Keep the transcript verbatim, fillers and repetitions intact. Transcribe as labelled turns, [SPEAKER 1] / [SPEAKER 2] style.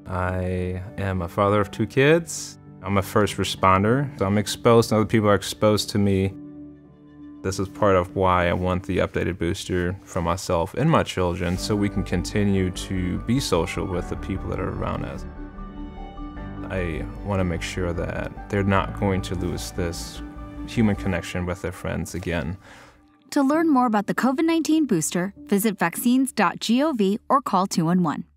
[SPEAKER 1] I am a father of two kids. I'm a first responder. So I'm exposed, and other people are exposed to me. This is part of why I want the updated booster for myself and my children, so we can continue to be social with the people that are around us. I want to make sure that they're not going to lose this human connection with their friends again.
[SPEAKER 2] To learn more about the COVID nineteen booster, visit vaccines dot gov or call two one one.